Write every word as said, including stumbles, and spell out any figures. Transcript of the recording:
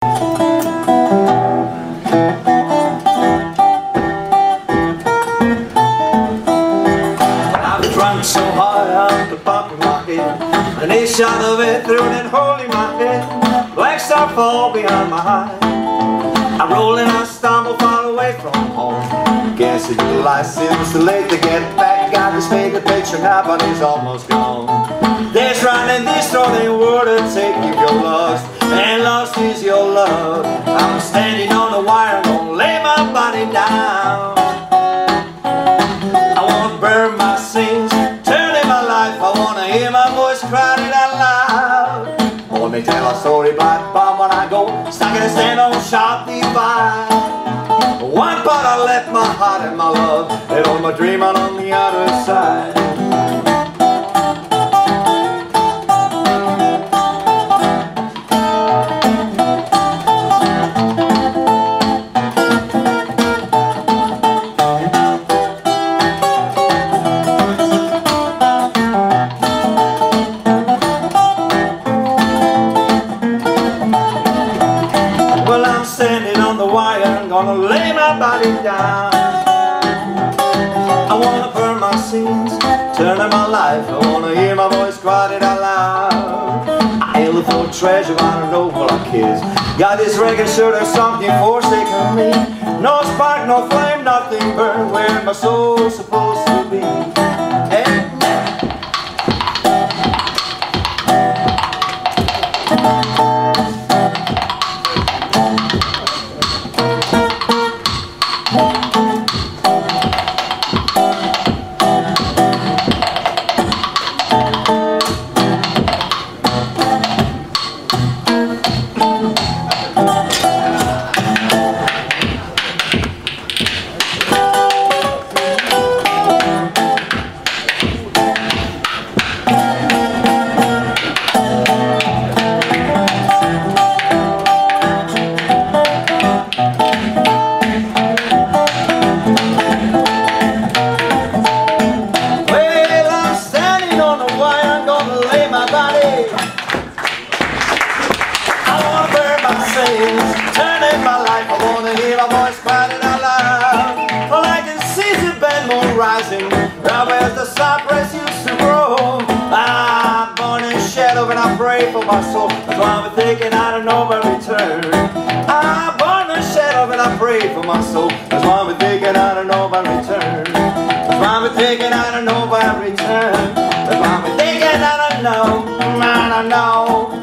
Drunk so hard out the back of my head, an ace shot of it through and holding my head. Black star fall behind my eye. I roll and I stumble far away from home. Guess it's the license too late to get back. Got this faded picture now, but it's almost gone. This running, this throwing water take you your lost, and lost is your love. I'm standing on the wire, I'm gonna lay my body down. I wanna burn my sins, turn in my life. I wanna hear my voice crying out loud. Let me tell a story, black bomb when I go, stuck in a stand on sharp divide. One part I left my heart and my love, and all my dream out on the other side. Standing on the wire, I'm gonna lay my body down. I wanna burn my sins, turn in my life. I wanna hear my voice crying out loud. I look for treasure, I don't know what I kiss. Got this record, sure there's something forsaken me. No spark, no flame, nothing burn. Where my soul's supposed to be. Hey. Turning my life, I wanna hear my voice crying out loud. All I can see is the bad moon rising, right where the cypress used to grow. I'm born in shadow and I pray for my soul. That's why I'm thinking I don't know my return. I'm born in shadow and I pray for my soul. That's why I'm thinking I don't know my return. That's why I'm thinking I don't know my return. That's why I'm thinking I don't know, I don't know.